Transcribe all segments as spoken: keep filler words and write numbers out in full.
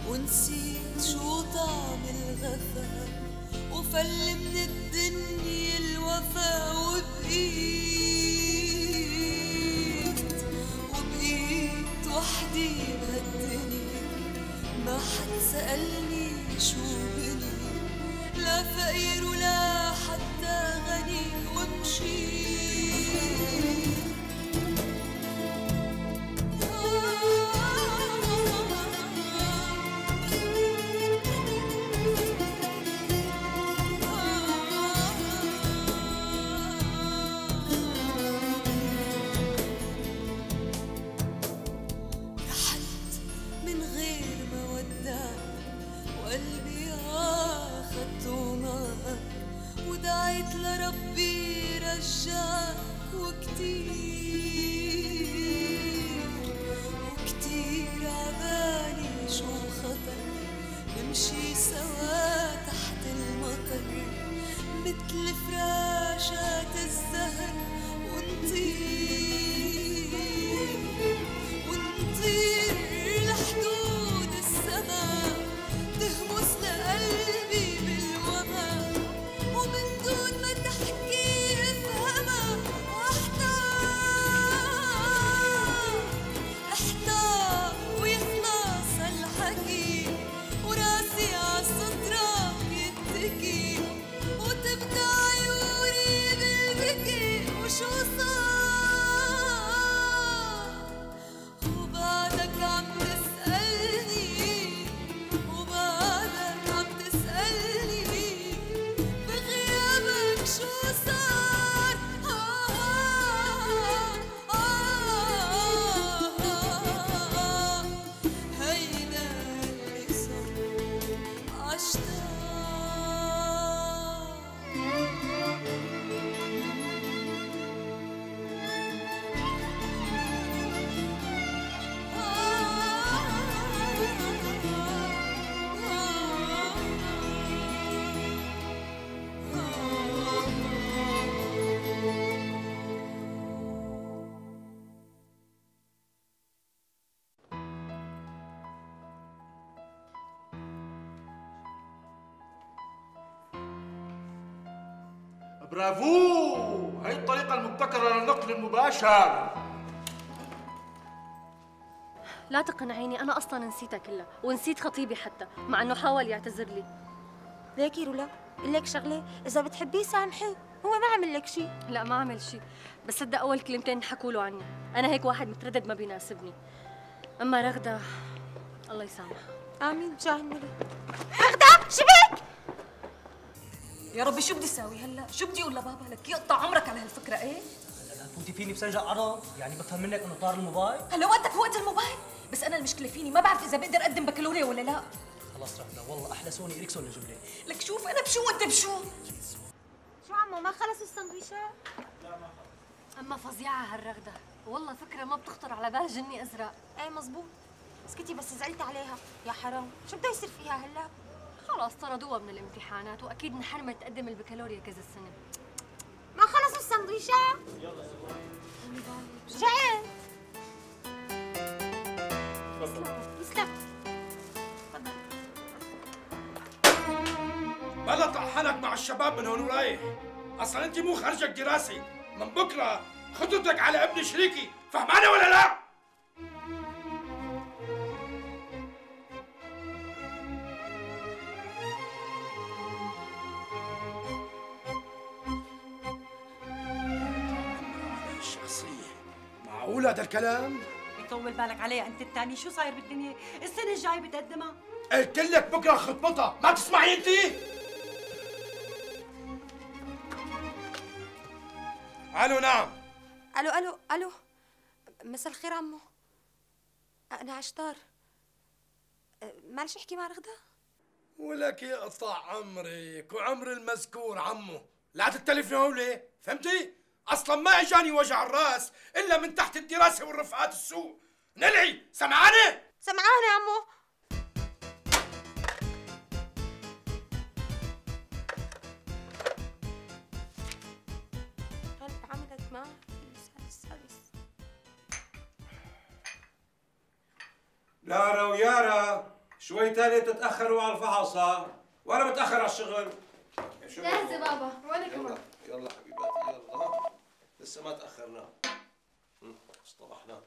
ونسيت شو طعم الغفا، وفل من الدنيا الوفا، وبقيت وبقيت وحدي بهالدنيا، ما حد سألني شو بني، لا فقير ولا حتى غني، ومشيت لربي رجاك، وكتير وكتير عبالي شو خطر نمشي سوا تحت المطر، متل فراشات الزهر، ونطير ونطير لحدود السما، تهمس لقلبي بالوما، ومن دون ما تحكي افهمها، واحتار احتار ويخلص هالحكي، وراسي عالصدرك يتكي، وتبدا عيوني بالبكي، وشو صار وبعدك عم تسألني، وبعدك عم تسألني بغيابك شو صار. آه آه آه آه هيدا اللي صار عشتاق. برافو! هي الطريقة المبتكرة للنقل المباشر. لا تقنعيني، أنا أصلاً نسيتها كلها، ونسيت خطيبي حتى، مع إنه حاول يعتذر لي. ليكي رولا، قل لك شغلة، إذا بتحبيه سامحيه، هو ما عمل لك شيء. لا ما عمل شيء، بس صدق أول كلمتين حكوا له عني، أنا هيك واحد متردد ما بيناسبني. أما رغدة الله يسامحها. آمين بجاه النبي. رغدة شبك؟ يا ربي شو بدي اساوي هلا؟ شو بدي اقول لبابا لك يقطع عمرك على هالفكره؟ ايه؟ هلا لا تفوتي فيني بسنجة عرب، يعني بفهم منك انه طار الموبايل؟ هلا وقتك وقت الموبايل، بس انا المشكله فيني ما بعرف اذا بقدر اقدم بكالوريا ولا لا. خلص رغدة والله احلى سوني اريكسون لجبلي. لك شوف انا بشو وانت بشو؟ شو عمو ما خلصوا السندويشات؟ لا ما خلص. اما فظيعه هالرغده، والله فكره ما بتخطر على بال جني ازرق. ايه مزبوط، اسكتي بس زعلت عليها، يا حرام، شو بده يصير فيها هلا؟ خلاص طردوها من الامتحانات، واكيد انحرمت تقدم البكالوريا كذا سنه. ما خلصوا السندويشات؟ يلا رجعت. يسلم تفضل. بلا طحنك مع الشباب من هون ورايح، اصلا انت مو خرجك دراسي، من بكره خطتك على ابن شريكي، فهمانه ولا لا؟ معقول هذا الكلام؟ يطول بالك عليها انت الثاني، شو صاير بالدنيا؟ السنة الجاي بتقدمها. قلت لك بكره خطبتها، ما تسمعي انت؟ الو نعم. الو الو الو مساء الخير عمو، انا عشتار، معلش احكي مع رغدة؟ ولك يقطع عمرك وعمر المذكور عمو، لا تتلفني هولي، فهمتي؟ اصلا ما اجاني وجع الراس الا من تحت الدراسه والرفقات السوء. نلعي، سمعانه؟ سمعانه يا عمو. قلب عملت معه لارا ويارا شوي تاني تتأخروا على الفحص ها؟ وأنا بتأخر على الشغل. جاهزة بابا. وأنا كمان. يلا حبيباتي يلا. لسه ما تأخرنا. اصطبحنا.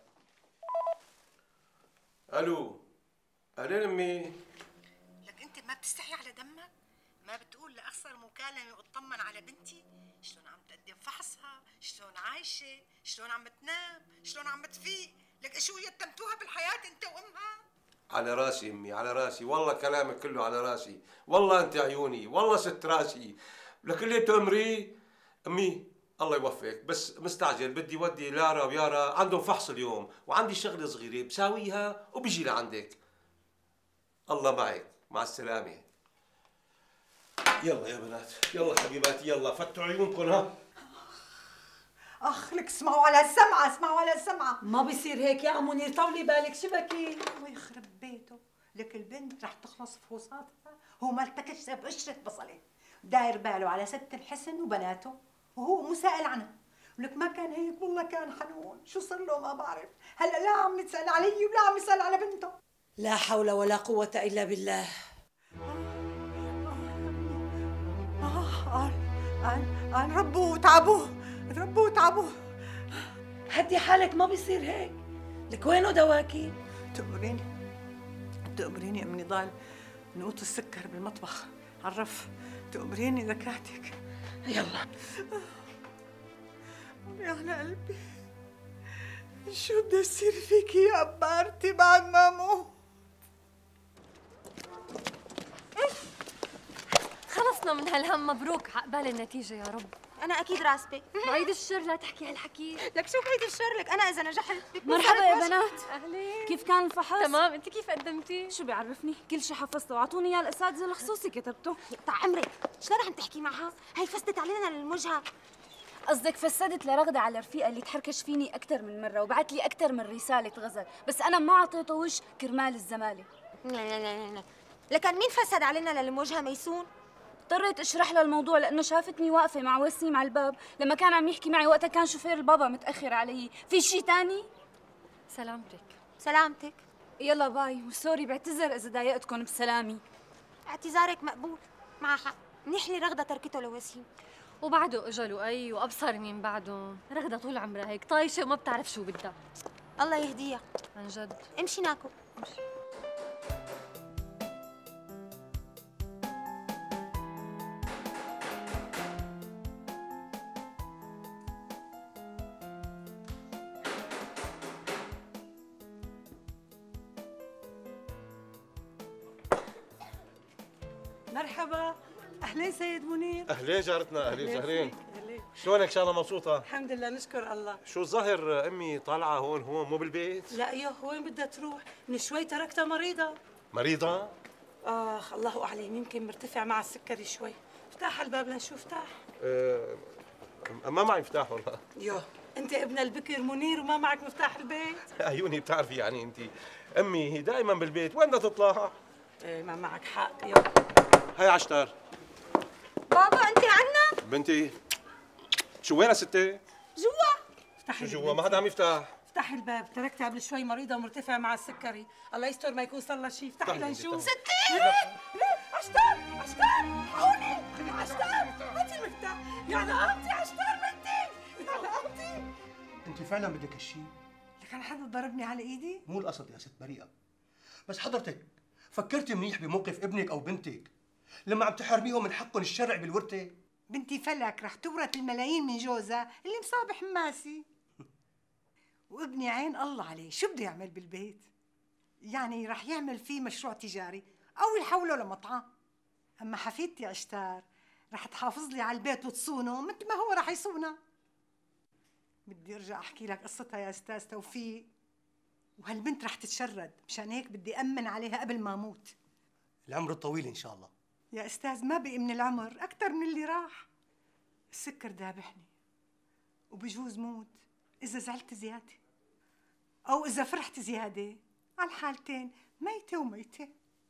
ألو. أهلين أمي. لك انت ما بتستحي على دمك؟ ما بتقول لاخسر مكالمه واطمن على بنتي؟ شلون عم تقدم فحصها؟ شلون عايشه؟ شلون عم تنام؟ شلون عم تفيق؟ لك شو يتمتوها بالحياه انت وامها؟ على راسي أمي على راسي، والله كلامك كله على راسي، والله أنت عيوني، والله ست راسي، لكن اللي تأمري أمي الله يوفقك، بس مستعجل بدي ودي لارا ويارا عندهم فحص اليوم، وعندي شغلة صغيرة بساويها وبيجي لعندك. الله معك، مع السلامة. يلا يا بنات، يلا حبيباتي يلا فتحوا عيونكم ها. اخ لك اسمعوا على السمعه، اسمعوا على السمعه. ما بيصير هيك يا عم منير، طولي بالك شبكي. الله يخرب بيته، لك البنت رح تخلص فحوصاتها، هو ما التكش بقشره بصله، داير باله على ست الحسن وبناته وهو مو سائل عنها. ولك ما كان هيك والله كان حنون، شو صار له ما بعرف، هلا لا عم يسأل علي ولا عم يسأل على بنته. لا حول ولا قوة إلا بالله. آه آه آه آه ربوا وتعبوا، ربوا وتعبوا. هدي حالك ما بيصير هيك، لك وينه دواكي؟ تقبريني تقبريني أم نضال نقوط السكر بالمطبخ على الرف، تقبريني ذكاتك. يلا يا على قلبي، شو بده يصير فيكي يا أبارتي بعد ما موت؟ خلصنا من هالهم، مبروك عقبال النتيجة يا رب. انا اكيد راسبه. بعيد الشر لا تحكي هالحكي. لك شو بعيد الشر، لك انا اذا نجحت مرحبا يا بنات. اهلين. كيف كان الفحص؟ تمام، انت كيف قدمتي؟ شو بيعرفني؟ كل شيء حفظته، اعطوني اياه الاساتذه الخصوصي كتبته. يقطع عمرك، شلون رح تحكي معها؟ هي فستت علينا للمجهة. قصدك فسدت لرغدة على رفيقة اللي تحركش فيني أكثر من مرة وبعت لي أكثر من رسالة غزل، بس أنا ما أعطيته وش كرمال الزمالة. لا لا لا لا، لكن مين فسد علينا للمجهة ميسون؟ اضطريت اشرح لها الموضوع لانه شافتني واقفه مع وسيم على الباب لما كان عم يحكي معي، وقتها كان شوفير البابا متاخر علي. في شيء تاني؟ سلامتك. سلامتك. يلا باي، وسوري بعتذر اذا ضايقتكم بسلامي. اعتذارك مقبول، مع حق، منيح لي رغدة تركته لوسيم. وبعده اجا لؤي وابصر مين بعده، رغدة طول عمرها هيك طايشه وما بتعرف شو بدها. الله يهديها. عن جد. امشي ناكل. امشي. مرحبا، اهلين سيد منير. اهلين جارتنا، اهلين جارين. شلونك؟ شغله مبسوطه؟ الحمد لله نشكر الله. شو الظاهر امي طالعه هون هون مو بالبيت؟ لا ايوه، وين بدها تروح؟ من شوي تركتها مريضة. مريضة؟ اخ الله اعلم، يمكن مرتفع مع السكري شوي. افتح الباب لنشوف. افتح. أه ما معي مفتاح والله. يوه، انت ابن البكر منير وما معك مفتاح البيت؟ عيوني بتعرفي يعني انت، امي هي دائما بالبيت، وين بدها تطلع؟ ايه ما معك حق. يوه هاي عشتار. بابا انت عنا؟ بنتي شو وينها ستي؟ جوا. افتحي شو جوا؟ ما حدا عم يفتح. افتحي الباب، تركتها قبل شوي مريضة ومرتفع مع السكري، الله يستر ما يكون صار لها شيء. افتحي لنشوف. ستي عشتار عشتار، حقوني عشتار، هاتي المفتاح. يا نقامتي عشتار بنتي، يا نقامتي. انت فعلا بدك هالشيء؟ لكن حدا ضربني على ايدي؟ مو القصد يا ست بريئة، بس حضرتك فكرتي منيح بموقف ابنك او بنتك لما عم تحرميهم من حقهم الشرعي بالورثة؟ بنتي فلك رح تورث الملايين من جوزها اللي مصاب حماسي، وابني عين الله عليه شو بده يعمل بالبيت؟ يعني رح يعمل فيه مشروع تجاري او يحوله لمطعم. اما حفيدتي عشتار رح تحافظ لي على البيت وتصونه مثل ما هو رح يصونها. بدي ارجع احكي لك قصتها يا استاذ توفيق، وهالبنت رح تتشرد، مشان هيك بدي امن عليها قبل ما اموت. العمر الطويل ان شاء الله. يا استاذ ما بقي من العمر اكثر من اللي راح. السكر ذابحني وبجوز موت اذا زعلت زياده او اذا فرحت زياده، على الحالتين ميته وميته.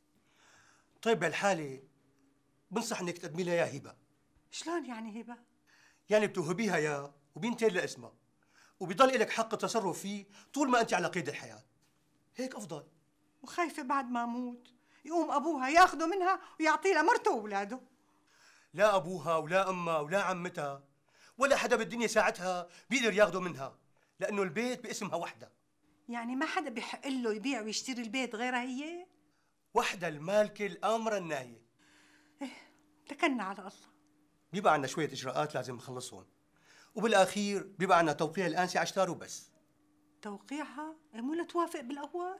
طيب بهالحاله بنصح انك تقدمي لها يا هبه. شلون يعني هبه؟ يعني بتوهبيها يا وبينتين لاسمها، وبيضل لك حق التصرف فيه طول ما انت على قيد الحياه. هيك افضل. وخايفه بعد ما اموت يقوم ابوها ياخده منها ويعطيه لمرته واولاده. لا ابوها ولا امها ولا عمتها ولا حدا بالدنيا ساعتها بيقدر ياخده منها، لانه البيت باسمها وحده. يعني ما حدا بيحق له يبيع ويشتري البيت غيرها هي؟ وحده المالكه الامره الناهيه. ايه تكلنا على الله. بيبقى عندنا شويه اجراءات لازم نخلصهم، وبالاخير بيبقى عندنا توقيع الانسه على شطار وبس. توقيعها؟ إيه مو لتوافق بالاول؟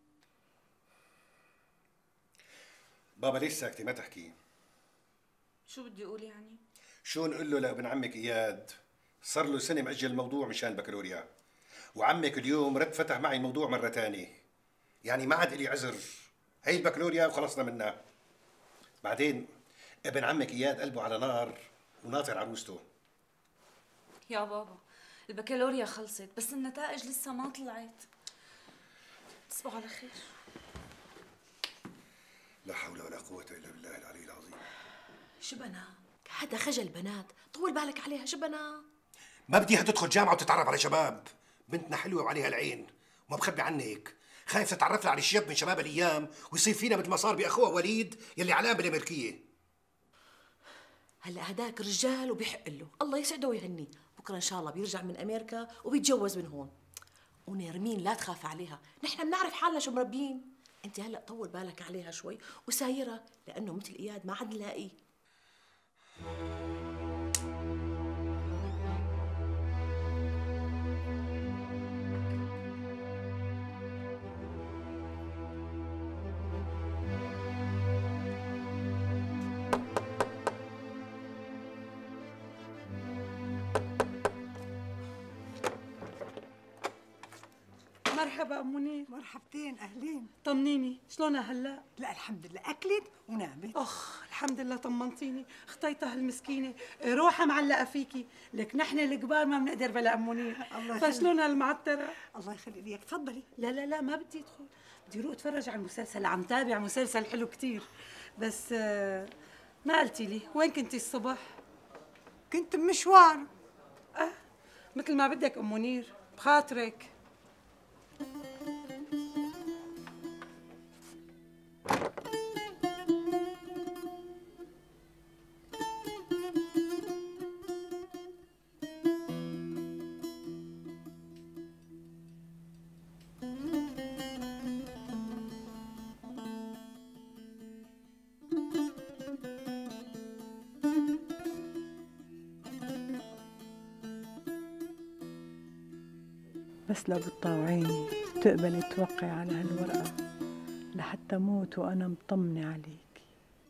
بابا ليش ساكتة ما تحكي؟ شو بدي اقول يعني؟ شو نقول له لابن عمك اياد صار له سنة مأجل الموضوع مشان البكالوريا، وعمك اليوم رد فتح معي الموضوع مرة تانية، يعني ما عاد لي عذر، هي البكالوريا وخلصنا منها. بعدين ابن عمك اياد قلبه على نار وناطر عروسته. يا بابا البكالوريا خلصت بس النتائج لسه ما طلعت. تصبحوا على خير. لا حول ولا قوة إلا بالله العلي العظيم. شبنا هذا خجل بنات، طول بالك عليها شبنا. ما بديها تدخل جامعة وتتعرف على شباب، بنتنا حلوة وعليها العين وما بخبي عنك، خايف تتعرف لها على شاب من شباب الأيام ويصير فينا مثل ما صار بأخوها وليد يلي علام بالأمريكية. هلا هداك رجال وبيحق له، الله يسعده ويهنيه، بكره ان شاء الله بيرجع من امريكا وبيتجوز من هون. ونرمين لا تخاف عليها، نحن بنعرف حالنا شو مربين. انت هلا طول بالك عليها شوي وسايرها، لانه مثل اياد ما عاد نلاقيه. مرحبا ام منير. مرحبتين اهلين. طمنيني شلونها هلا؟ لا الحمد لله اكلت ونامت. اخ الحمد لله طمنتيني، خطيتها المسكينه روحها معلقه فيكي، لك نحن الكبار ما بنقدر بلا ام منير. الله فشلونها المعتره؟ الله يخلي لك تفضلي. لا لا لا ما بدي ادخل، بدي اروح اتفرج على المسلسل، عم تابع مسلسل حلو كثير. بس ما قلتي لي وين كنتي الصبح؟ كنت بمشوار. اه مثل ما بدك ام منير بخاطرك. بس لو بتطاوعيني تقبلي توقعي على هالورقة لحتى موت وأنا مطمنة عليك.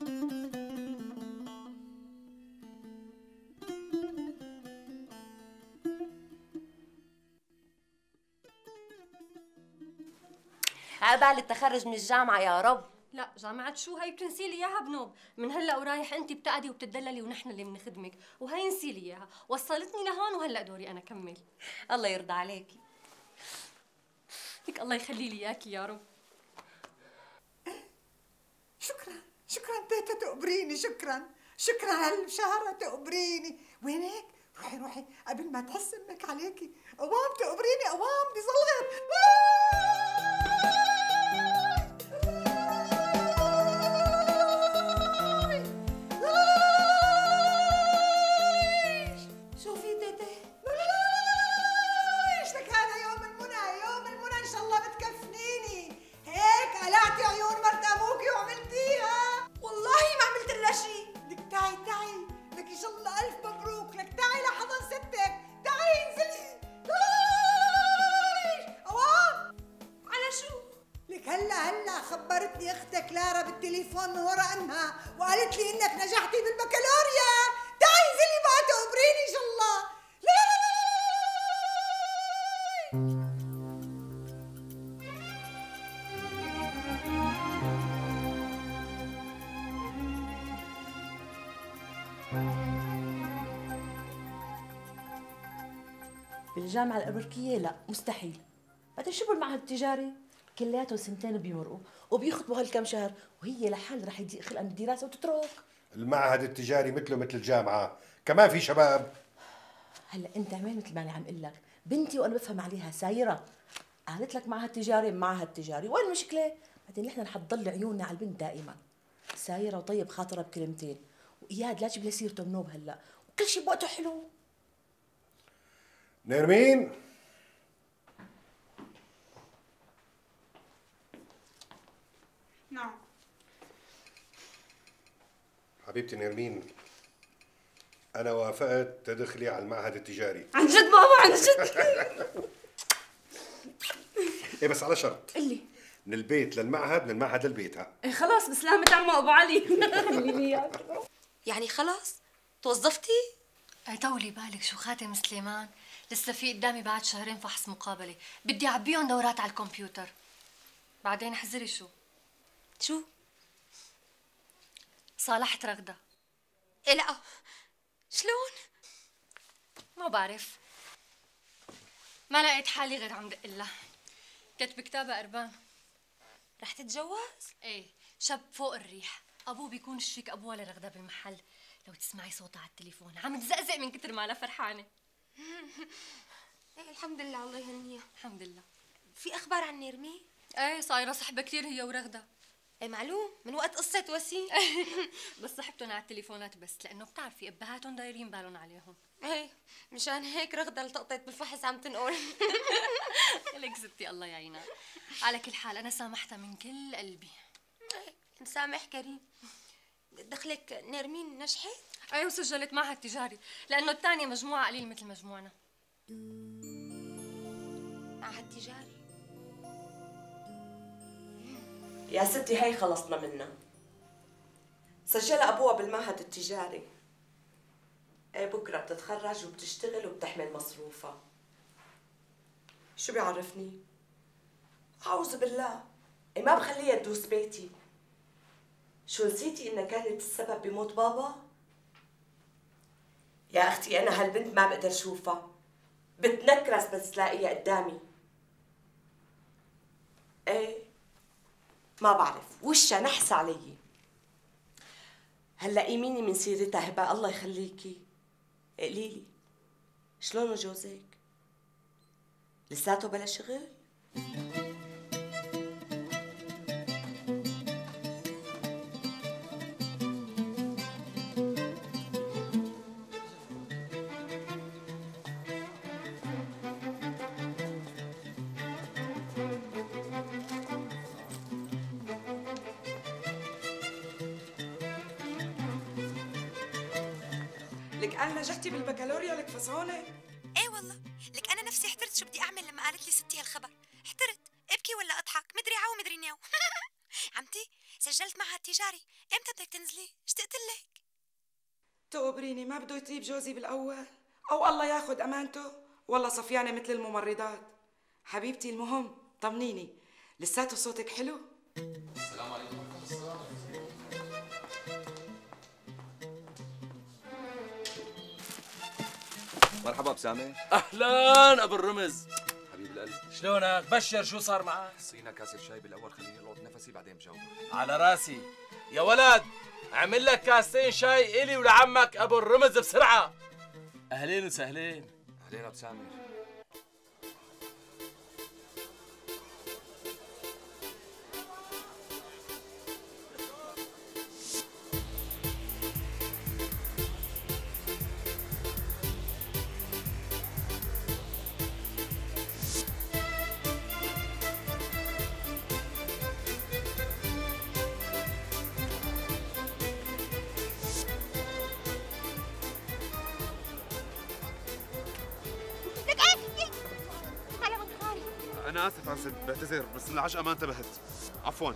عقبال التخرج من الجامعة يا رب. لا جامعة شو هي بتنسي لي اياها بنوب، من هلا ورايح انت بتقعدي وبتدللي ونحن اللي بنخدمك، وهي نسي لي اياها، وصلتني لهون وهلا دوري انا كمل. الله يرضى عليكي. لك الله يخلي لي اياكي يا رب. شكرا شكرا تيتا تقبريني، شكرا شكرا على البشارة تقبريني. وينك؟ روحي روحي قبل ما تحس امك عليكي. قوام تقبريني قوام بدي صلغر. شوفي تيتا ايش لك هذا يوم المنى، يوم المنى ان شاء الله بتكفنيني. هيك قلعتي عيون مرت ابوكي وعملتيها؟ والله ما عملت لها شيء. لك تعي تعي، لك ان شاء الله الف مبروك، لك تعي لحضن ستك، تعي انزلي. قوام على شو؟ لك هلا هلا خبرتني اختك لارا بالتليفون من ورا امها وقالت لي انك نجحتي بالبكالوريا. تعي انزلي بقى تقبريني ان شاء الله. لا لا لا بالجامعة الأمريكية لا مستحيل. بعدين شو بالمعهد التجاري؟ كلياتهم سنتين بيمرقوا وبيخطبوا هالكم شهر، وهي لحال رح يضيق خلقها من الدراسة وتترك. المعهد التجاري مثله مثل الجامعة، كمان في شباب. هلا أنت عمال مثل ما أنا عم أقول لك، بنتي وأنا بفهم عليها سايرة، قالت لك معهد تجاري معهد تجاري، وين المشكلة؟ بعدين نحن رح تضل عيوننا على البنت دائما، سايره وطيب خاطرها بكلمتين، واياد لا تجيب لي سيرته منوب هلا، وكل شيء بوقته حلو. نرمين، نعم حبيبتي نرمين، أنا وافقت تدخلي على المعهد التجاري. عن جد بابا عن جد؟ إيه بس على شرط. قلي. من البيت للمعهد، من المعهد للبيت. ها إيه خلاص بسلامة عمو أبو علي. خلي لي إياك. يعني خلاص توظفتي؟ اي طولي بالك شو خاتم سليمان، لسه في قدامي بعد شهرين فحص مقابله، بدي اعبيهم دورات على الكمبيوتر. بعدين احذري شو شو؟ صالحت رغده. إيه لا شلون؟ ما بعرف، ما لقيت حالي غير عم دق لها. كتب كتابها قربان. رح تتجوز؟ ايه، شاب فوق الريح، ابوه بيكون شريك ابوها لرغده بالمحل. لو تسمعي صوتها على التليفون عم تزقزق من كتر ما انا فرحانه. ايه الحمد لله الله يهنيها. الحمد لله. في اخبار عن نرمين؟ ايه صايره صحبه كثير هي ورغده. ايه معلوم من وقت قصه وسيم. بس صحبتهم على التليفونات بس، لانه بتعرفي ابهاتهم دايرين بالهم عليهم. ايه مشان هيك رغده التقطت بالفحص عم تنقل. لك ستي الله يعينها. على كل حال انا سامحتها من كل قلبي. ايه مسامح كريم. دخلك نرمين نجحت؟ ايه وسجلت معهد تجاري، لانه الثانيه مجموعه قليل مثل مجموعنا. معهد تجاري؟ يا ستي هي خلصنا منها. سجلها ابوها بالمعهد التجاري. ايه بكره بتتخرج وبتشتغل وبتحمل مصروفها. شو بيعرفني؟ اعوذ بالله، ايه ما بخليها تدوس بيتي. شو نسيتي انها كانت السبب بموت بابا؟ يا اختي انا هالبنت ما بقدر اشوفها، بتنكرس بس تلاقيها قدامي. ايه ما بعرف، وشها نحس علي. هلا ايميني من سيرتها هبه الله يخليكي. قليلي شلونه جوزك؟ لساته بلا شغل؟ لك أنا نجحتي بالبكالوريا لك فصونة؟ ايه والله، لك انا نفسي احترت شو بدي اعمل لما قالت لي ستي هالخبر. احترت، ابكي ولا اضحك، مدري عاو مدري نيو. عمتي سجلت معهد تجاري، امتى بدك تنزلي؟ اشتقت لك. تقبريني ما بده يطيب جوزي بالاول، او الله ياخذ امانته، والله صفيانه مثل الممرضات. حبيبتي المهم طمنيني، لساته صوتك حلو؟ السلام عليكم. مرحبا بسامة. اهلا ابو الرمز. حبيب القلب، شلونك؟ بشر شو صار معك؟ صينا كاسة شاي بالاول، خليني القط نفسي بعدين بجاوبك. على راسي يا ولد، اعمل لك كاستين شاي الي ولعمك ابو الرمز بسرعه. اهلين وسهلين. اهلين ابو سامر. أنا آسف عن جد، بعتذر بس من العشقة ما انتبهت. عفواً.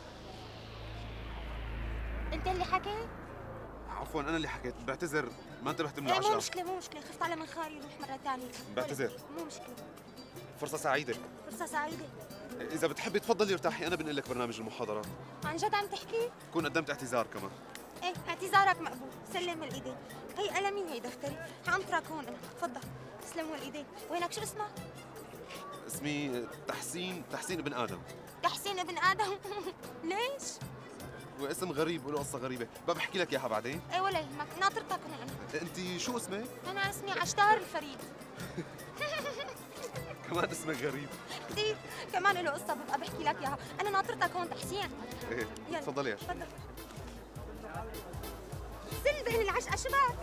أنت اللي حكيت؟ عفواً أنا اللي حكيت، بعتذر ما انتبهت من ايه العشقة. مو مشكلة مو مشكلة، خفت على منخاري يروح مرة ثانية. بعتذر. مو مشكلة. فرصة سعيدة. فرصة سعيدة. إذا بتحبي تفضلي ارتاحي، أنا بنقل لك برنامج المحاضرات. عن جد عم تحكي؟ كون قدمت اعتذار كمان. ايه اعتذارك مقبول، سلم الايدين. هي قلمي هي دفتري، حانطرك هون انا، تفضل. تسلموا الايدين، وينك شو اسمك؟ اسمي تحسين، تحسين ابن آدم. تحسين ابن آدم. ليش؟ واسم غريب وله قصة غريبة، بقى بحكي لك إياها بعدين. ايه ولا يهمك، ناطرتك هون انا. أنت شو اسمك؟ أنا اسمي عشتار الفريد. كمان اسمك غريب. كثير، كمان له قصة ببقى بحكي لك اياها، أنا ناطرتك هون تحسين. ايه يلا تفضلي يا تفضل. سل ذهن العشقة شباب.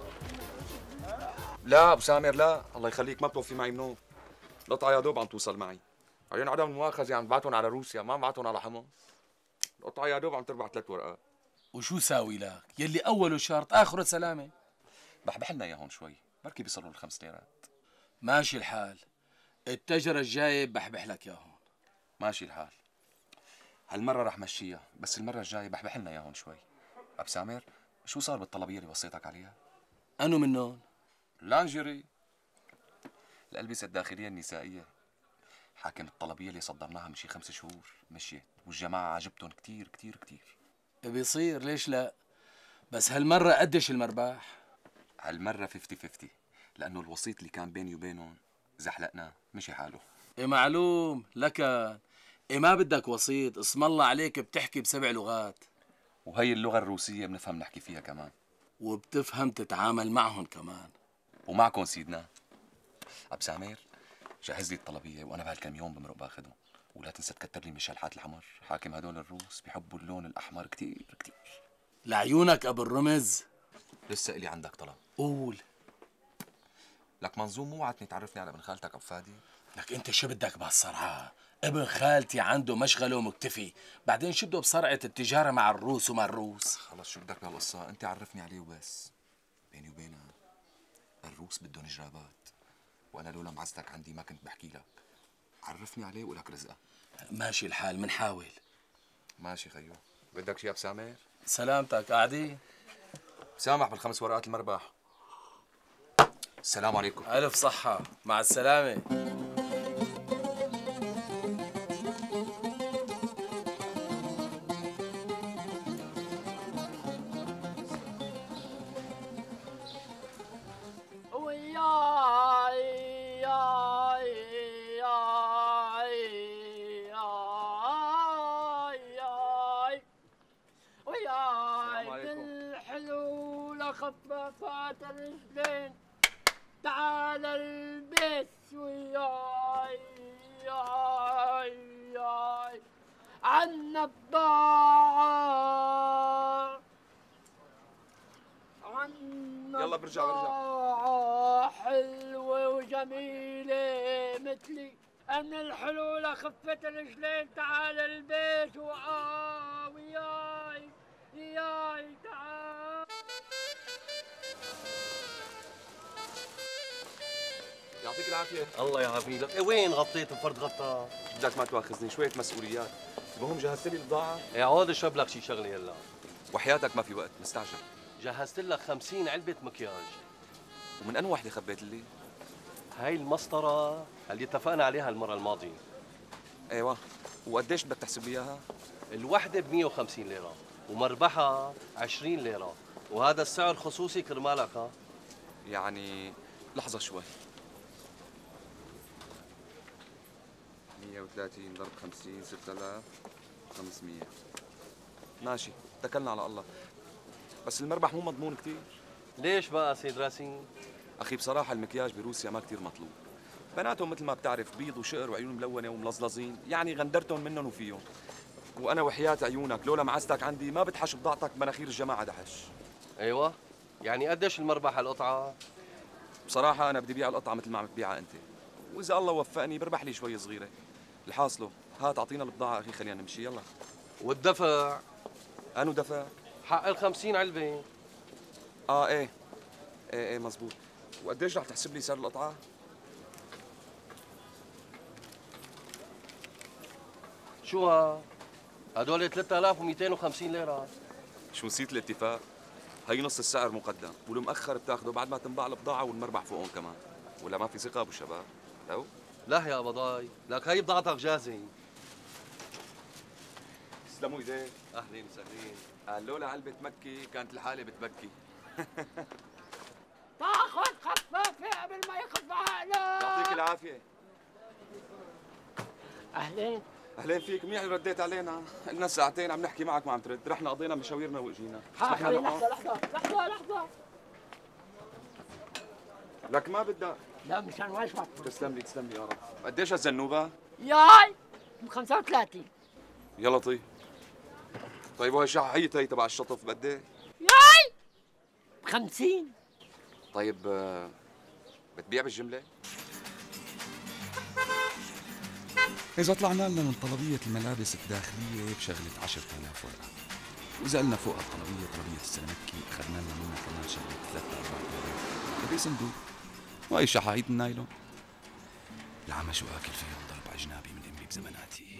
لا ابو سامر لا، الله يخليك ما بتوفي معي منوم. القطعه يا دوب عم توصل معي. عيون عدم المؤاخذه عم تبعتهم على روسيا، ما عم تبعتهم على حمص. القطعه يا دوب عم تربح ثلاث ورقات. وشو ساوي لك؟ يلي أوله شرط آخره سلامة. بحبح لنا اياهم شوي، بركي بيصلوا الخمس ليرات. ماشي الحال، التجرة الجاية بحبح لك ياهم. ماشي الحال. هالمرة رح مشيها، بس المرة الجاية بحبح لنا اياهم شوي. أب سامر، شو صار بالطلبية اللي وصيتك عليها؟ أنو منهم؟ لانجري. الألبسة الداخلية النسائية. حاكم الطلبية اللي صدرناها من شي خمس شهور مشيت، والجماعة عجبتهم كتير كتير كتير. بيصير ليش لا؟ بس هالمرة قديش المرباح؟ هالمرة خمسين خمسين، لأنه الوسيط اللي كان بيني وبينهم زحلقناه مشي حاله. إيه معلوم لكن إيه ما بدك وسيط، اسم الله عليك بتحكي بسبع لغات. وهي اللغة الروسية بنفهم نحكي فيها كمان. وبتفهم تتعامل معهم كمان. ومعكم سيدنا. أب سامر، جهز لي الطلبية وأنا بهالكم يوم بمرق باخدهم. ولا تنسى تكتر لي مشلحات الحمر، حاكم هدول الروس بيحبوا اللون الأحمر كتير كتير. لعيونك أبو الرمز. لسه إلي عندك طلب. قول. لك منظوم مو وعدتني تعرفني على ابن خالتك أبو فادي؟ لك أنت شو بدك بهالصرعة؟ ابن خالتي عنده مشغله ومكتفي، بعدين شو بده بصرعة التجارة مع الروس وما الروس؟ خلص شو بدك بهالقصة؟ أنت عرفني عليه وبس. بيني وبينك الروس بدهم جرابات، وأنا لولا معزتك عندي ما كنت بحكي لك. عرفني عليه ولك رزقه. ماشي الحال، منحاول. ماشي خيو. بدك شي يا بسامر؟ سلامتك، قاعدين؟ سامح بالخمس ورقات المربح. السلام عليكم. ألف صحة، مع السلامة. خفافات الرجلين تعال البس وياي ياي ياي عنا الضاعة عنا يلا برجع برجع الضاعة حلوة وجميلة مثلي أنا الحلو لخفة الرجلين تعال البس وآه وياي ياي تعال. يعطيك العافية. الله يعافيك. إيه وين غطيت بفرد غطا؟ بدك ما تواخذني، شوية مسؤوليات. المهم جهزت لي البضاعة؟ ايه عود اشرب لك شي شغلة هلا. وحياتك ما في وقت، مستعجل. جهزت لك خمسين علبة مكياج. ومن أنو وحدة خبيت لي؟ هاي المسطرة اللي اتفقنا عليها المرة الماضية. ايوه، وقديش بدك تحسب لي اياها؟ الوحدة ب مية وخمسين ليرة ومربحها عشرين ليرة، وهذا السعر خصوصي كرمالك. ها؟ يعني لحظة شوي. مية وثلاثين ضرب خمسين ستة آلاف وخمسمية. ماشي، اتكلنا على الله. بس المربح مو مضمون كثير. ليش بقى سيد راسين؟ أخي بصراحة المكياج بروسيا ما كثير مطلوب. بناتهم مثل ما بتعرف بيض وشقر وعيون ملونة وملظلظين، يعني غندرتهم منهم وفيهم. وأنا وحياة عيونك لولا معزتك عندي ما بتحش بضاعتك مناخير الجماعة دحش. أيوة، يعني قديش المربح على القطعة؟ بصراحة أنا بدي بيع القطعة مثل ما عم تبيعها أنت. وإذا الله وفقني بربح لي شوي صغيرة. الحاصله، هات أعطينا البضاعة أخي خلينا نمشي يلا. والدفع؟ أنو دفع؟ حق الخمسين علبة. آه إيه. إيه إيه مزبوط. وقديش رح تحسب لي سعر القطعة؟ شو ها؟ هدول ثلاثة آلاف ومئتين وخمسين ليرة. شو نسيت الاتفاق؟ هي نص السعر مقدم، والمؤخر بتاخده بعد ما تنباع البضاعة والمربح فوقهم كمان. ولا ما في ثقة أبو الشباب؟ لو؟ لا يا بضاي، لك هي بضاعتك جاهزة. تسلموا ايديك. أهلين وسهلين. قال لولا علبة مكي كانت الحالة بتبكي. تاخذ خفافة قبل ما يخف عقلك. يعطيك العافية. أهلين. أهلين فيك، منيح اللي رديت علينا، قلنا ساعتين عم نحكي معك ما عم ترد، رحنا قضينا مشاويرنا واجينا. حاضر لحظة لحظة لحظة لحظة. لك ما بدك. لا مشان ما يشوف. تسلم لي تسلم لي يا رب. قديش هالزنوبة؟ ياي ب خمسة وثلاثين. يلا طيب. طيب وهي شحيتها هي تبع الشطف بقد ايه؟ ياي ب خمسين. طيب آه، بتبيع بالجملة؟ إذا طلعنا لنا من طلبية الملابس الداخلية بشغلة عشرة آلاف ورقة، وإذا قلنا فوق الطلبية طلبية السلامتكي أخذنا لنا منها كمان شغلة ثلاثة أربعة آلاف بدي صندوق، وهي شحايط النايلون. العمى شو آكل فيهم ضرب أجنبي من أمي بزماناتي.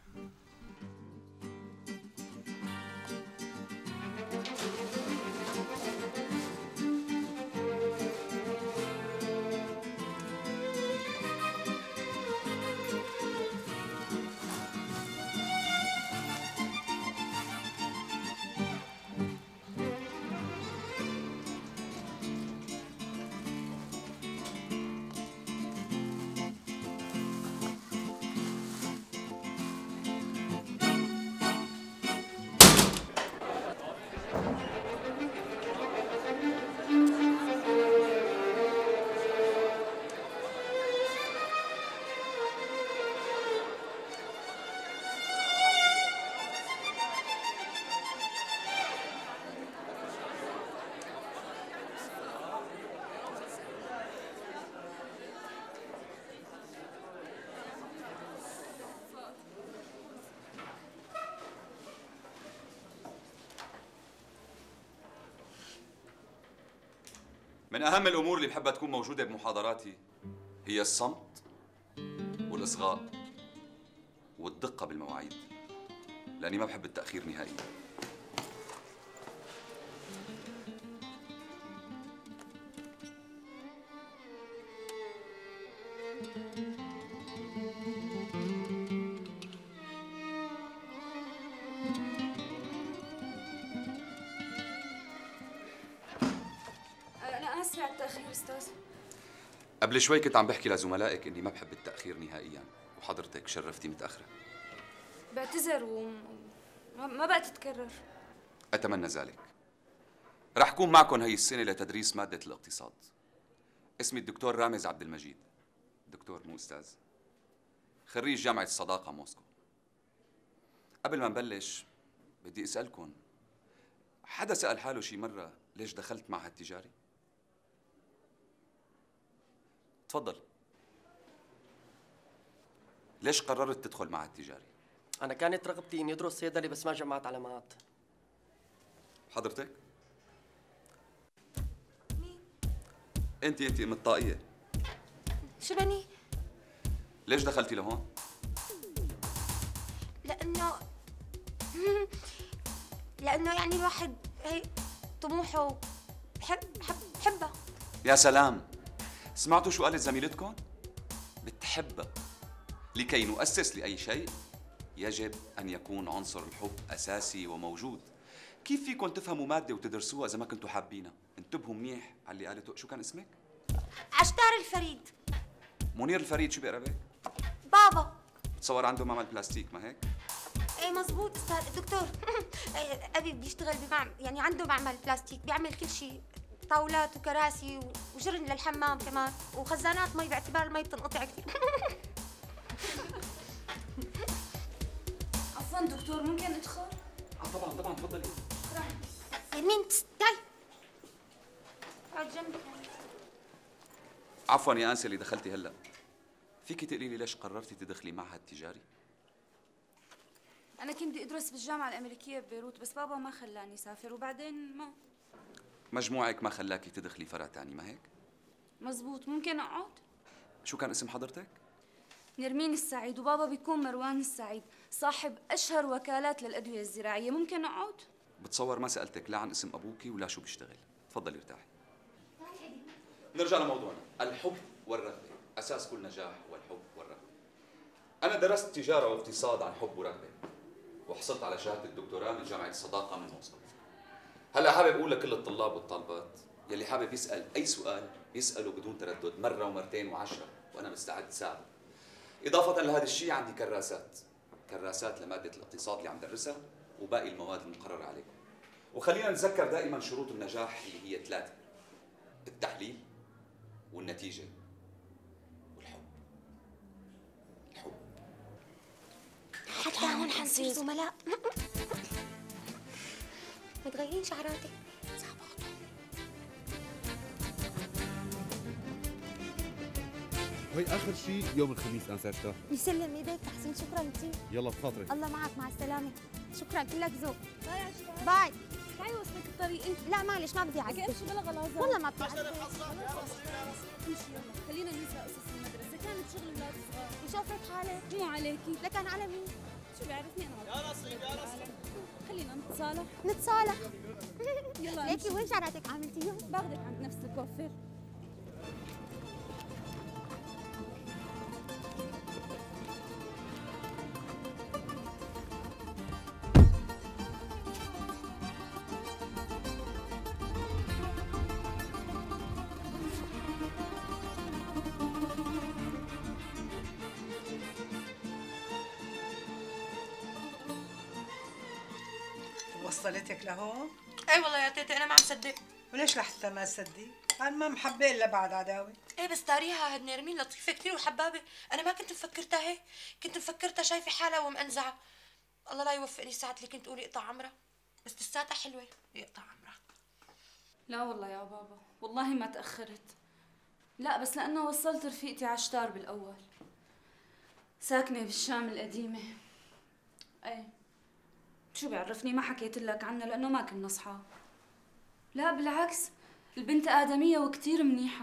من أهم الأمور اللي بحبها تكون موجودة بمحاضراتي هي الصمت والإصغاء والدقة بالمواعيد، لأني ما بحب التأخير نهائياً. أنا آسفة على التأخير أستاذ. قبل شوي كنت عم بحكي لزملائك إني ما بحب التأخير نهائياً، وحضرتك شرفتي متأخرة. بعتذر وما ما بقى تتكرر. أتمنى ذلك. رح كون معكم هي السنة لتدريس مادة الاقتصاد. اسمي الدكتور رامز عبد المجيد، دكتور مو أستاذ، خريج جامعة الصداقة موسكو. قبل ما نبلش بدي أسألكم، حدا سأل حاله شي مرة ليش دخلت معهد تجاري؟ تفضل. ليش قررت تدخل معهد تجاري؟ أنا كانت رغبتي إني أدرس صيدلي بس ما جمعت علامات. حضرتك؟ أنت أنت أم الطاقية. شو بني؟ ليش دخلتي لهون؟ لأنه لأنه يعني الواحد هي طموحه بحب بحب بحبها. يا سلام، سمعتوا شو قالت زميلتكم؟ بتحبها. لكي نؤسس لأي شيء يجب أن يكون عنصر الحب أساسي وموجود. كيف فيكم تفهموا مادة وتدرسوها إذا ما كنتوا حابينها؟ انتبهوا منيح على اللي قالته. شو كان اسمك؟ عشتار الفريد. منير الفريد. شو بيقرا بك؟ بابا. تصور عنده معمل بلاستيك، ما هيك؟ ايه مزبوط استاذ الدكتور. ابي بيشتغل بمعمل، يعني عنده معمل بلاستيك، بيعمل كل شيء، طاولات وكراسي وجرن للحمام كمان، وخزانات مي باعتبار المي بتنقطع كثير. عفوا دكتور، ممكن ادخل؟ اه طبعا طبعا، تفضلي. مين؟ تعي اقعد جنبي. عفوا يا انسه اللي دخلتي هلا، فيكي تقولي لي ليش قررتي تدخلي معهد تجاري؟ أنا كنت بدي أدرس بالجامعة الأمريكية ببيروت، بس بابا ما خلاني سافر، وبعدين ما. مجموعك ما خلاكي تدخلي فرع تاني، ما هيك؟ مزبوط. ممكن أقعد؟ شو كان اسم حضرتك؟ نرمين السعيد، وبابا بيكون مروان السعيد، صاحب أشهر وكالات للأدوية الزراعية. ممكن أقعد؟ بتصور ما سألتك لا عن اسم أبوكي ولا شو بيشتغل. تفضلي ارتاحي. نرجع لموضوعنا، الحب والرغبة. أساس كل نجاح هو الحب والرغبة. أنا درست تجارة واقتصاد عن حب ورغبة، وحصلت على شهادة الدكتوراه من جامعة الصداقة من موسكو. هلا حابب أقول لكل الطلاب والطالبات يلي حابب يسأل أي سؤال يسأله بدون تردد، مرة ومرتين وعشرة، وأنا مستعد ساعده. إضافة لهذا الشيء عندي كراسات، كراسات لمادة الاقتصاد اللي عم درسها وباقي المواد المقررة عليكم. وخلينا نتذكر دائما شروط النجاح اللي هي ثلاثة: التحليل والنتيجة والحب. الحب نصير زملاء. ما تغيرين شعراتك. وهي اخر شيء يوم الخميس انساتها. يسلم ايديك تحسين، شكرا كثير. يلا بخاطرك. الله معك، مع السلامه. شكرا، كلك ذوق. باي عشرة. باي. تعي وصلك الطريق انت. لا معلش ما بدي اعذبك. امشي بلا غلاظه. والله ما بدي اعذبك. امشي يلا، خلينا نسرق قصص المدرسه، كانت شغل اولاد صغار. وشوفت حالك؟ مو عليكي. لكن على مين؟ شو بيعرفني انا؟ يا نصيب يا نصيب. خلينا نتصالح. نتصالح. يلا ليكي وين شعراتك عملتيهم؟ باخذك عند نفس الكوافير. وصلتك لهون؟ اي والله يا تيتي انا ما عم صدق. وليش لحتى ما تصدقي؟ انا ما محبه الا بعد عداوه. ايه بس تاريها هاد نرمين لطيفه كثير وحبابه، انا ما كنت مفكرتها هيك، كنت مفكرتها شايفه حالها ومأنزعه. الله لا يوفقني ساعة اللي كنت قولي اقطع عمرها، بس لساتها حلوه يقطع عمرها. لا والله يا بابا، والله ما تأخرت. لا بس لأنه وصلت رفيقتي عشتار بالأول، ساكنة بالشام القديمة. ايه شو بيعرفني، ما حكيت لك عنها لأنه ما كنا أصحاب. لا بالعكس، البنت آدمية وكتير منيحة.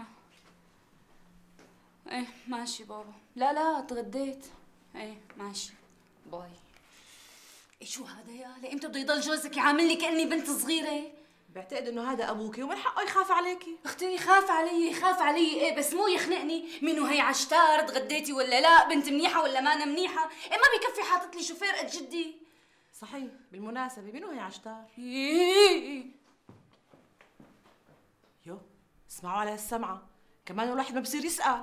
ايه ماشي بابا. لا لا تغديت. ايه ماشي باي. ايه شو هذا يا آلة؟ امتى بده يضل جوزك يعاملني كأني بنت صغيرة؟ بعتقد انه هذا ابوكي ومن حقه يخاف عليكي. اختي يخاف علي يخاف علي ايه، بس مو يخنقني منو هي عشتار تغديتي ولا لا، بنت منيحة ولا ما أنا منيحة. ايه ما بكفي حاطط لي شوفير قد جدي. صحيح، بالمناسبة منو هي عشتار؟ يو اسمعوا على هالسمعة، كمان الواحد ما بصير يسأل.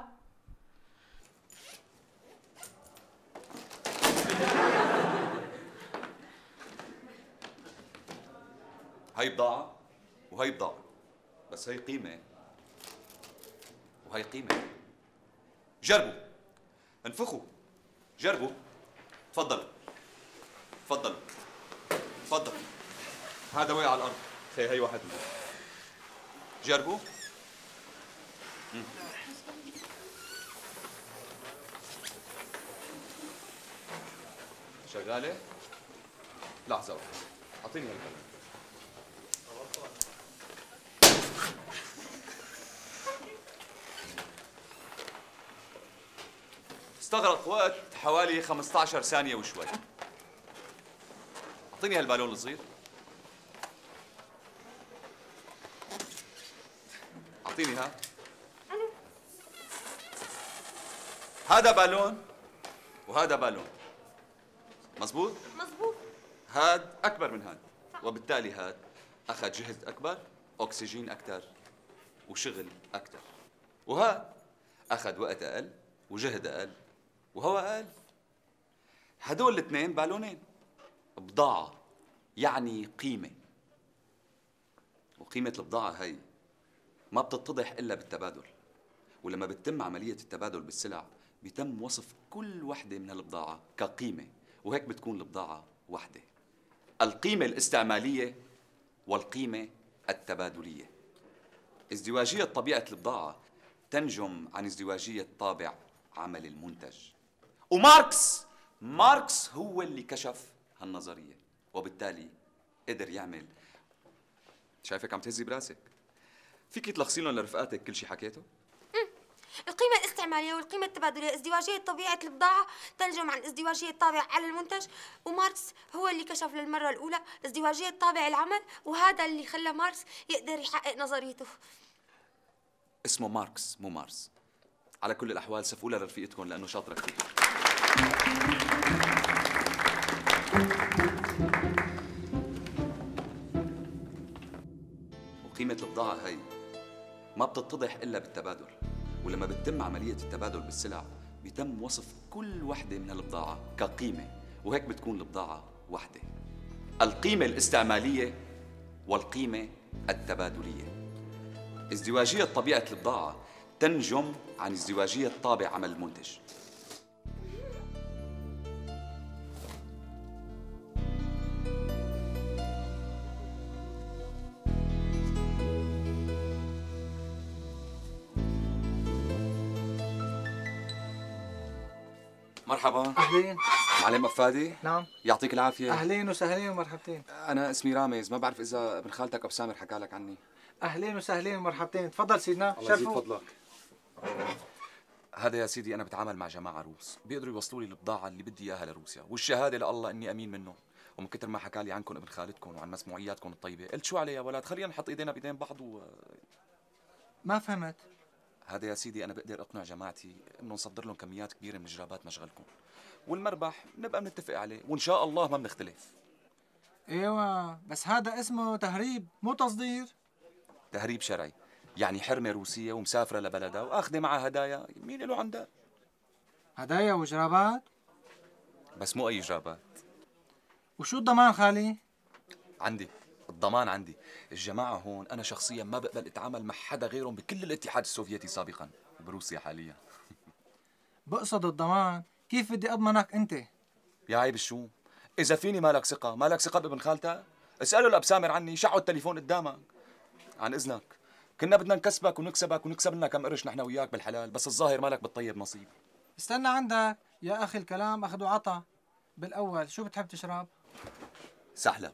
هي بضاعة وهي بضاعة، بس هي قيمة وهي قيمة. جربوا، انفخوا، جربوا. تفضلوا تفضلوا تفضلوا. هذا وقع على الأرض، خي هي واحد منهم. جربوا. مم. شغالة؟ لحظة واحدة، أعطيني هالقلم. استغرق وقت حوالي خمسة عشر ثانية وشوي. أعطيني هالبالون الصغير. أعطيني ها. هذا بالون وهذا بالون. مزبوط؟ مزبوط. هاد أكبر من هاد، وبالتالي هاد أخذ جهد أكبر، أكسجين أكثر، وشغل أكثر. وهاد أخذ وقت أقل وجهد أقل وهواء أقل. هدول الاثنين بالونين، بضاعة يعني قيمة، وقيمة البضاعة هي ما بتتضح إلا بالتبادل. ولما بتتم عملية التبادل بالسلع بيتم وصف كل وحدة من هالبضاعة كقيمة، وهيك بتكون البضاعة وحدة: القيمة الاستعمالية والقيمة التبادلية. ازدواجية طبيعة البضاعة تنجم عن ازدواجية طابع عمل المنتج. وماركس ماركس هو اللي كشف هالنظرية، وبالتالي قدر يعمل. شايفك عم تهزي براسك، فيك تلخصي لهم لرفقاتك كل شيء حكيته؟ القيمة الاستعمالية والقيمة التبادلية، ازدواجية طبيعة البضاعة تنجم عن ازدواجية طابع على المنتج، وماركس هو اللي كشف للمرة الأولى ازدواجية طابع العمل، وهذا اللي خلى ماركس يقدر يحقق نظريته. اسمه ماركس مو مارس. على كل الأحوال سفولة لرفيقتكم لأنه شاطرة كثير. وقيمة البضاعة هي ما بتتضح إلا بالتبادل، ولما بتتم عملية التبادل بالسلع بيتم وصف كل وحدة من هالبضاعة كقيمة، وهيك بتكون البضاعة وحدة: القيمة الاستعمالية والقيمة التبادلية. ازدواجية طبيعة البضاعة تنجم عن ازدواجية طابع عمل المنتج. مرحبا. اهلين. معلم أفادي؟ نعم. يعطيك العافية. اهلين وسهلين ومرحبتين. أنا اسمي رامز، ما بعرف إذا ابن خالتك أبو سامر حكى لك عني. اهلين وسهلين ومرحبتين، تفضل سيدنا. الله يزيد فضلك. هذا يا سيدي أنا بتعامل مع جماعة روس، بيقدروا يوصلوا لي البضاعة اللي بدي إياها لروسيا، والشهادة لله إني أمين منهم، ومن كثر ما حكى لي عنكم ابن خالتكم وعن مسموعياتكم الطيبة، قلت شو عليه يا ولد، خلينا نحط إيدينا بإيدين بعض و ما فهمت. هذا يا سيدي أنا بقدر أقنع جماعتي إنه نصدر لهم كميات كبيرة من جرابات مشغلكم، والمربح نبقى بنتفق عليه، وإن شاء الله ما بنختلف. ايوه بس هذا اسمه تهريب مو تصدير. تهريب شرعي، يعني حرمة روسية ومسافرة لبلدها وأخذة معها هدايا، مين له عندها؟ هدايا وجرابات؟ بس مو أي جرابات. وشو الضمان خالي؟ عندي الضمان عندي. الجماعة هون أنا شخصيا ما بقبل أتعامل مع حدا غيرهم بكل الاتحاد السوفيتي سابقا وبروسيا حاليا. بقصد الضمان، كيف بدي أضمنك أنت؟ يا عيب الشو؟ إذا فيني مالك ثقة، مالك ثقة بابن خالتك؟ اسأله لأب سامر عني، شعوا التليفون قدامك. عن إذنك، كنا بدنا نكسبك ونكسبك ونكسب لنا كم قرش نحن وياك بالحلال، بس الظاهر مالك بالطيب نصيب. استنى عندك يا أخي، الكلام أخذ وعطا. بالأول شو بتحب تشرب؟ سحلب.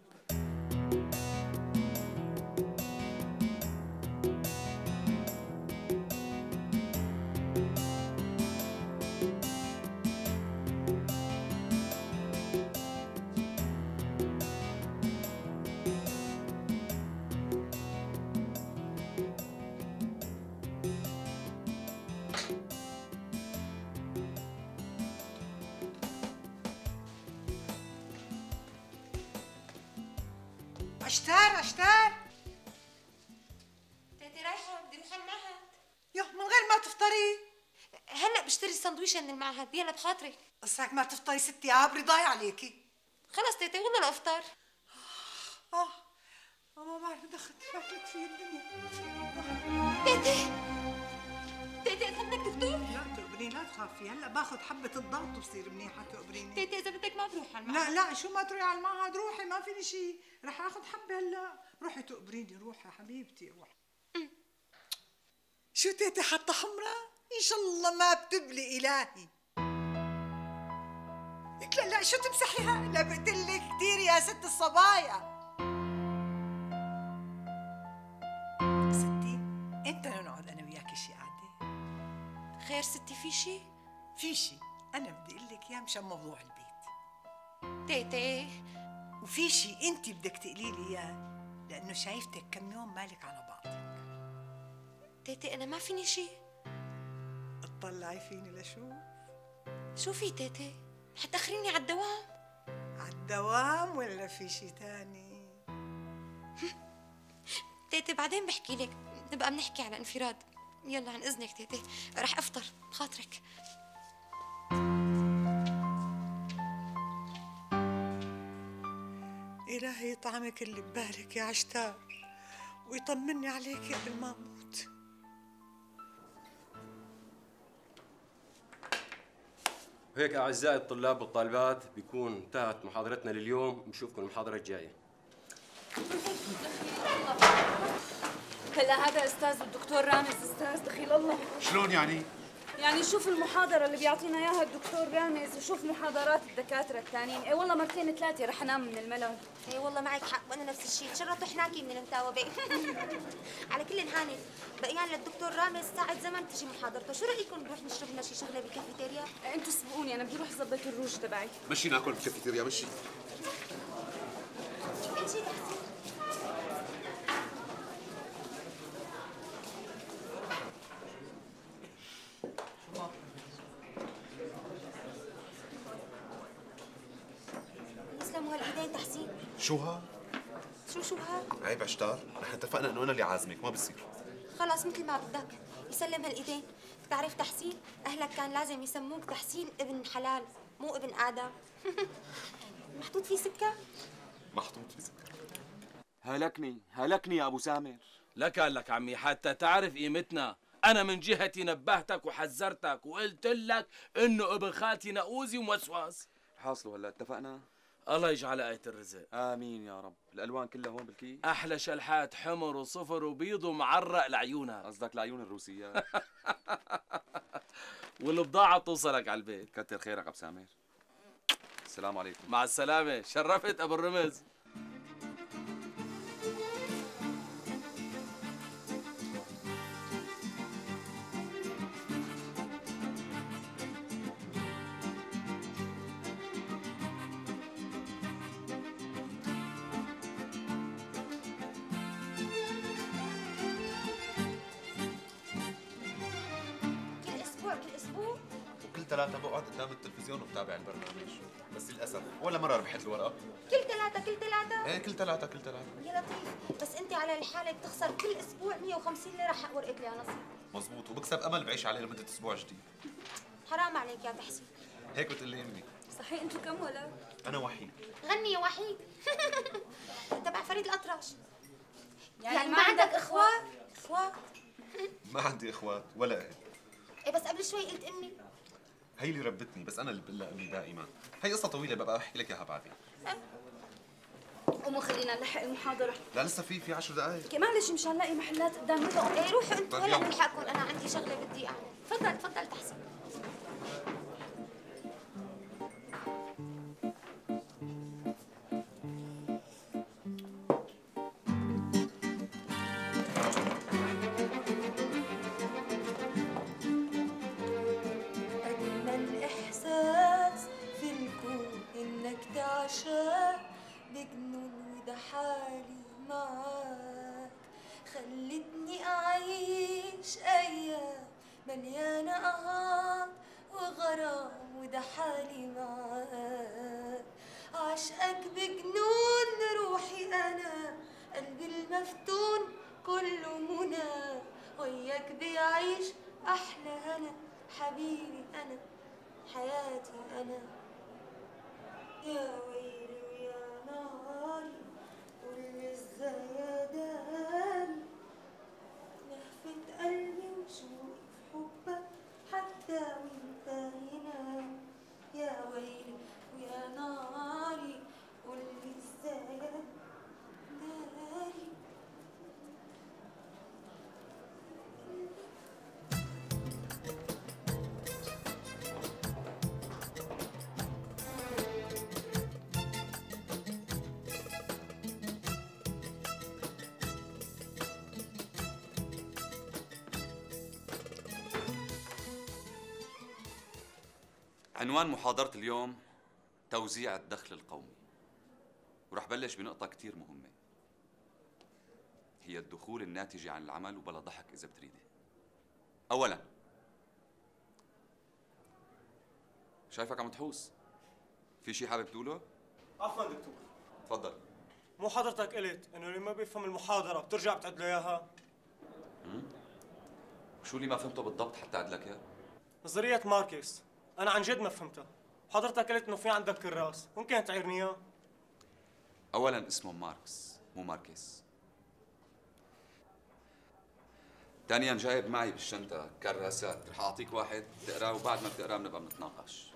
عشتار عشتار. تيتي رايحة بدي اروح على المعهد. يوه من غير ما تفطري؟ هلا بشتري سندويشة من المعهد، يلا بخاطرك. قصك ما تفطري ستي، عابري ضايع عليكي. خلص تيتي والله لا افطر. اه ما بعرف دخلت فاتت في الدنيا. تيتي تيتي اذا بدك دكتور؟ لا تقبريني، لا تخافي، هلا باخذ حبة الضغط وبصير منيحة. تقبريني تيتي اذا بدك ما بروح على المعهد. لا لا شو ما تروحي على المعهد، روحي ما فيني شيء، رح اخذ حبة هلا. روحي تقبريني، روحي حبيبتي روحي. شو تيتي حاطة حمرا؟ ان شاء الله ما بتبلي الهي. لك لا لا شو تمسحيها؟ لا بقتلك كثير يا ست الصبايا. ستي انت نقعد انا وياكي شي قعده. خير ستي في شي؟ في شي انا بدي اقول لك اياه مشان موضوع البيت. تيتي وفي شي انت بدك تقولي لي اياه لانه شايفتك كم يوم مالك على بعضك. تيتي انا ما فيني شي. اطلعي فيني لشوف. شو في تيتي؟ حتأخريني على الدوام. على الدوام ولا في شي تاني؟ تيتي بعدين بحكي لك، نبقى بنحكي على انفراد. يلا عن اذنك تيتي، رح افطر بخاطرك. إلهي يطعمك اللي ببالك يا عشتار ويطمني عليك قبل ما أموت. وهيك أعزائي الطلاب والطالبات بيكون انتهت محاضرتنا لليوم، بنشوفكم المحاضرة الجاية. هلا هذا استاذ الدكتور رامز. استاذ دخيل الله. شلون يعني؟ يعني شوف المحاضرة اللي بيعطينا اياها الدكتور رامز وشوف محاضرات الدكاترة الثانيين. اي والله مرتين ثلاثة رح انام من الملل. اي والله معك حق، وانا نفس الشيء، تشرطوا حناكي من المتاوبة. على كل هاني بقيان للدكتور رامز ساعة زمن تجي محاضرته، شو رأيكم نروح نشرب لنا شي شغلة بالكافيتيريا؟ انتوا سبقوني، انا بدي اروح اظبط الروج تبعي. مشي ناكل بالكافيتيريا مشي. امشي تحسين. يسلموا هالايدين تحسين. شو ها؟ شو شو ها؟ عيب عشتار، نحن اتفقنا انه انا اللي عازمك، ما بصير. خلاص مثل ما بدك، يسلم هالايدين. بتعرف تحسين، اهلك كان لازم يسموك تحسين ابن حلال، مو ابن ادم. محطوط فيه سكر؟ محطوط فيه سكر. هلكني هلكني يا ابو سامر. لك لك عمي حتى تعرف قيمتنا. انا من جهتي نبهتك وحذرتك وقلت لك انه ابن خالتي نقوزي وموسواس. حاصلوا هلا اتفقنا؟ الله يجعل آية الرزق. امين يا رب. الالوان كلها هون بالكيس؟ احلى شلحات حمر وصفر وبيض ومعرق لعيونها. قصدك لعيون الروسيات. والبضاعة بتوصلك على البيت. كتر خيرك ابو سامر. السلام عليكم. مع السلامة، شرفت ابو الرمز. ثلاثة بقعد قدام التلفزيون وبتابع البرنامج، بس للأسف ولا مرة ربحت الورقة. كل ثلاثة كل ثلاثة؟ ايه كل ثلاثة كل ثلاثة. يا لطيف، بس أنت على الحالة بتخسر كل أسبوع مية وخمسين ليرة حق ورقة يا نصيب. مزبوط، وبكسب أمل بعيش عليه لمدة أسبوع جديد. حرام عليك يا تحسين. هيك بتقول لي أمي. صحيح أنتوا كم ولد؟ أنا وحيد. غني يا وحيد. تبع فريد الأطرش. يعني, يعني ما ما عندك عندك إخوات؟ إخوات؟ ما عندي إخوات ولا أهل. إيه بس قبل شوي قلت أمي. هي اللي ربتني، بس أنا اللي بقول لها أمي دائما. هي قصة طويلة ببقى أحكي لك إياها بعدين. قوموا خلينا نلحق المحاضرة. لا لسه في في عشر دقائق. معلش مشان نلاقي محلات قدام هلا. ايه روحوا انتوا هلا نلحقكم، انا عندي شغله بدي اعمل. تفضل تفضل تحسين. أجمل إحساس في الكون إنك تعشق بجنون، وده حالي معاك. خلتني أعيش أيام مليانة أهات وغرام، وده حالي معاك. عشقك بجنون روحي أنا، قلبي المفتون كله منى، وياك بيعيش أحلى هنا. حبيبي أنا حياتي أنا، يا ويلي ويا ناري قول ازاي يا داري، لهفة قلبي وشوقي في حبك حتى وانت هنا. يا ويلي ويا ناري قول ازاي يا داري. عنوان محاضرة اليوم توزيع الدخل القومي، ورح بلش بنقطة كتير مهمة، هي الدخول الناتجة عن العمل، وبلا ضحك إذا بتريدي. أولاً شايفك عم تحوس، في شي حابب تقوله؟ عفوا دكتور. تفضل. مو حضرتك قلت انه اللي ما بيفهم المحاضرة بترجع بتعد له اياها؟ امم شو اللي ما فهمته بالضبط حتى أعد لك إياه؟ نظرية ماركس، أنا عن جد ما فهمتها. حضرتك قلت إنه في عندك كراس، ممكن تعيرني إياه؟ أولاً اسمه ماركس مو ماركيس. ثانياً جايب معي بالشنطة كراسات، رح أعطيك واحد تقراه، وبعد ما بتقراه بنبقى بنتناقش.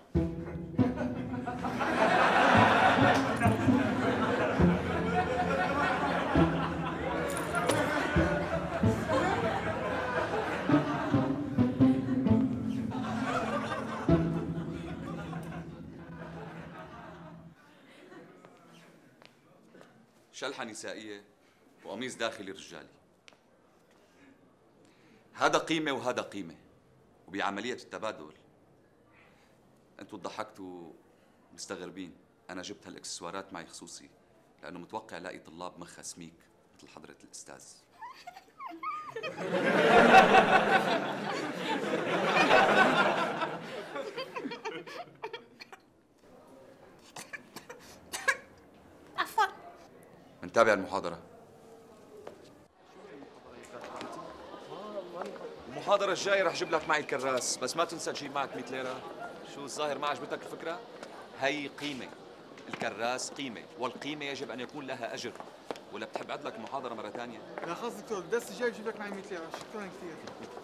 شلحة نسائية وقميص داخلي رجالي. هذا قيمة وهذا قيمة، وبعملية التبادل انتوا ضحكتوا مستغربين. أنا جبت هالإكسسوارات معي خصوصي لأنه متوقع لاقي طلاب مخها سميك مثل حضرة الأستاذ. عفوا. منتابع المحاضرة. المحاضرة الجاية رح جيب لك معي الكراس، بس ما تنسى تجيب معك مية ليرة. شو الظاهر ما عجبتك الفكرة؟ هي قيمة، الكراس قيمة، والقيمة يجب أن يكون لها أجر. ولا بتحب أعد لك المحاضرة مرة ثانية؟ لا خلص دكتور، الدرس الجاي بجيب لك معي مية ليرة، شكرا كثير.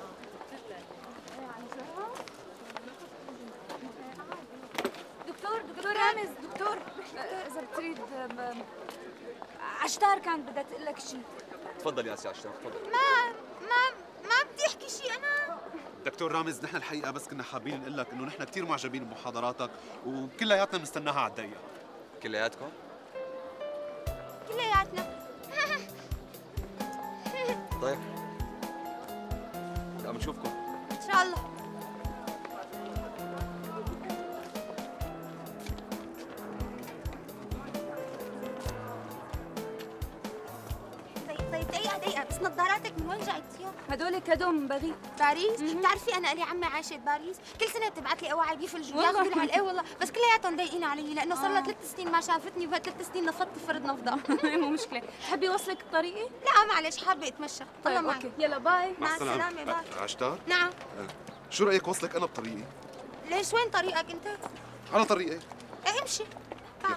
دكتور دكتور رامز دكتور، إذا بتريد عشتار كانت بدها تقول لك شيء. تفضل يا سي عشتار، تفضل. ما ما ما بدي احكي شيء انا. دكتور رامز، نحن الحقيقه بس كنا حابين نقول لك انه نحن كثير معجبين بمحاضراتك وكلياتنا بنستناها على الدقيقه. كلياتكم؟ كلياتنا. طيب عم نشوفكم ان شاء الله. طيب طيب دقيقة دقيقة بس نظاراتك من وين جايبتيها؟ هدول كادو من باريس. باريس؟ بتعرفي انا لي عمي عايشة بباريس، كل سنة بتبعت لي اواعي بيفرج والله؟ وياخذوا لي على ايه والله، بس كلياتهم ضايقين علي لأنه صار لها ثلاث سنين ما شافتني وبهال ثلاث سنين نفضت فرد نفضة. مو مشكلة، تحبي اوصلك الطريقة؟ لا معلش حابة اتمشى. طيب الله اوكي، معك. يلا باي. مع السلامة باي. عشتار؟ نعم. شو رايك وصلك انا بطريقي؟ ليش وين طريقك انت؟ على طريقي. ايه امشي. تعال.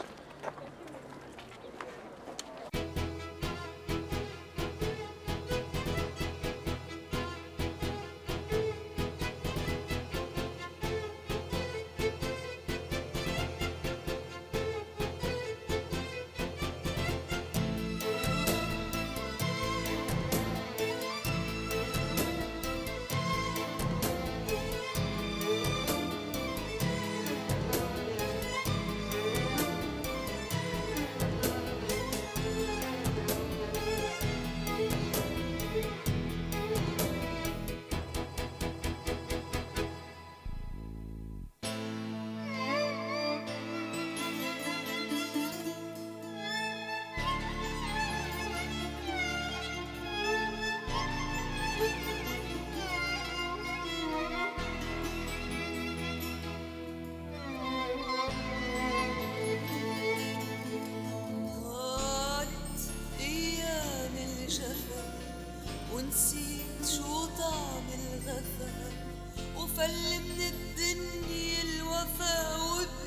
ونسيت شو طعم الغفا وفل من الدنيا الوفا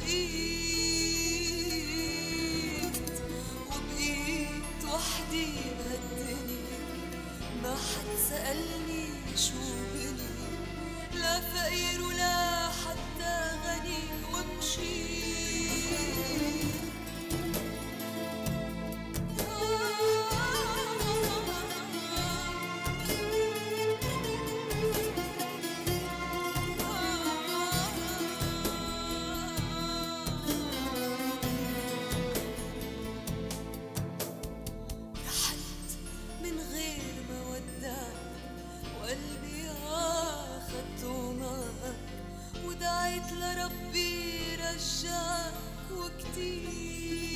وبقيت وبقيت وحدي بهالدنيا ما حد سألني شو بني لا فقير ولا حتى غني ومشيت ودعيت لربي رجاك وكتير